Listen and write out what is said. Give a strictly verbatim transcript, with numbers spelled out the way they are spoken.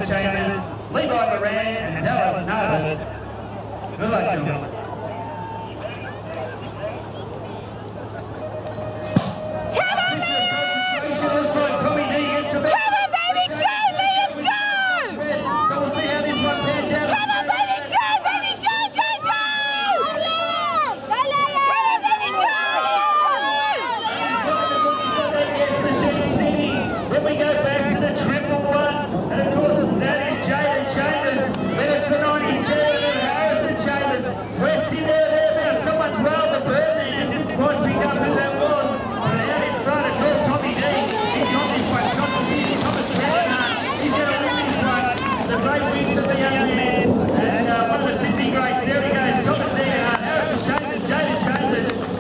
Chambers, Levi Moran and Dallas Narvin. Good luck, gentlemen. Looks like Tommy D gets the best. Come on, baby, go, Liam, go! So we'll see how this one pans out. Come on, baby, go, baby, go, go, go! Come on, baby, go! Then we go back